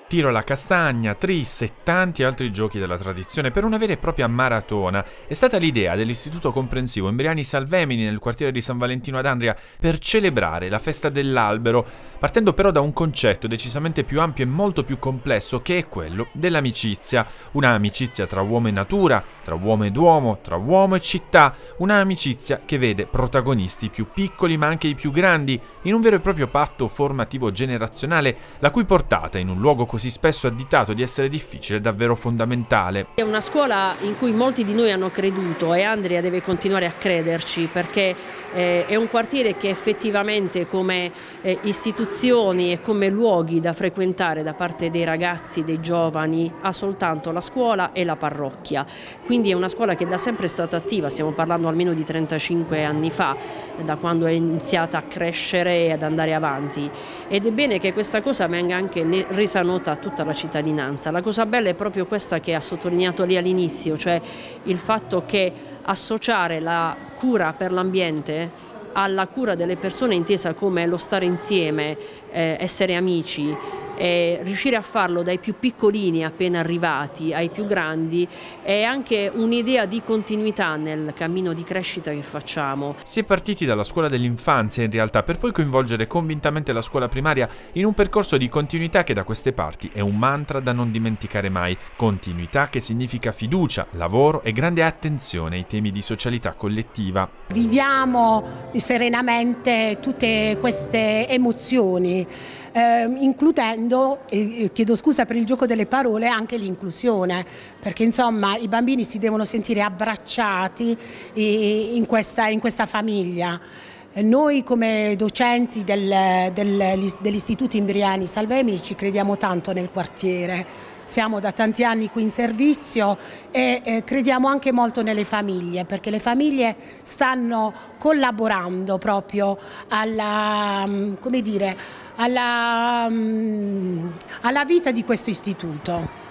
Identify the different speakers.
Speaker 1: tiro alla castagna, tris e tanti altri giochi della tradizione per una vera e propria maratona. È stata l'idea dell'Istituto Comprensivo Imbriani Salvemini nel quartiere di San Valentino ad Andria per celebrare la festa dell'albero, partendo però da un concetto decisamente più ampio e molto più complesso, che è quello dell'amicizia. Una amicizia tra uomo e natura, tra uomo ed uomo, tra uomo e città, una amicizia che vede protagonisti i più piccoli ma anche i più grandi in un vero e proprio patto formativo generazionale, la cui portata in un luogo così spesso additato di essere difficile è davvero fondamentale.
Speaker 2: È una scuola in cui molti di noi hanno creduto e Andria deve continuare a crederci, perché è un quartiere che effettivamente come istituzioni e come luoghi da frequentare da parte dei ragazzi, dei giovani, ha soltanto la scuola e la parrocchia. Quindi è una scuola che da sempre è stata attiva, stiamo parlando almeno di 35 anni fa, da quando è iniziata a crescere e ad andare avanti. Ed è bene che questa cosa venga anche resa nota a tutta la cittadinanza. La cosa bella è proprio questa che ha sottolineato lì all'inizio, cioè il fatto che associare la cura per l'ambiente alla cura delle persone intesa come lo stare insieme, essere amici, e riuscire a farlo dai più piccolini appena arrivati ai più grandi è anche un'idea di continuità nel cammino di crescita che facciamo.
Speaker 1: Si è partiti dalla scuola dell'infanzia in realtà, per poi coinvolgere convintamente la scuola primaria in un percorso di continuità che da queste parti è un mantra da non dimenticare mai. Continuità che significa fiducia, lavoro e grande attenzione ai temi di socialità collettiva.
Speaker 3: Viviamo serenamente tutte queste emozioni, includendo, chiedo scusa per il gioco delle parole, anche l'inclusione, perché insomma i bambini si devono sentire abbracciati in questa famiglia. Noi come docenti dell'Istituto Imbriani Salvemini ci crediamo tanto nel quartiere, siamo da tanti anni qui in servizio e crediamo anche molto nelle famiglie, perché le famiglie stanno collaborando proprio alla vita di questo istituto.